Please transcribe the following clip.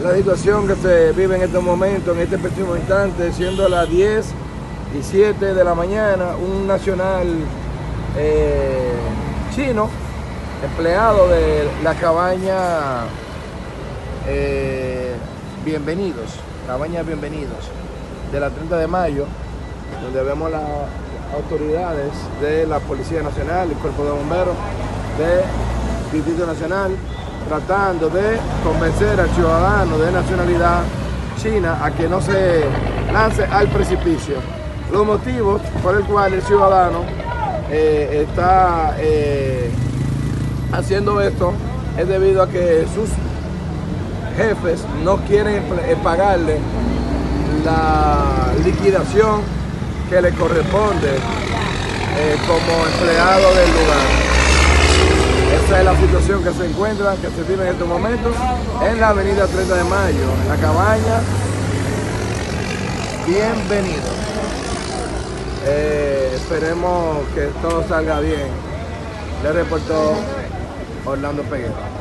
la situación que se vive en este momento, en este preciso instante, siendo las 10:07 de la mañana, un nacional chino, empleado de la cabaña Bienvenidos, de la 30 de mayo, donde vemos las autoridades de la Policía Nacional, el Cuerpo de Bomberos, del Distrito Nacional, tratando de convencer al ciudadano de nacionalidad china a que no se lance al precipicio. Los motivos por el cual el ciudadano está haciendo esto es debido a que sus jefes no quieren pagarle la liquidación que le corresponde como empleado del lugar. Esa es la situación que se encuentra, que se vive en estos momentos en la avenida 30 de Mayo, en la cabaña Bienvenidos. Esperemos que todo salga bien. Le reportó Orlando Peguero.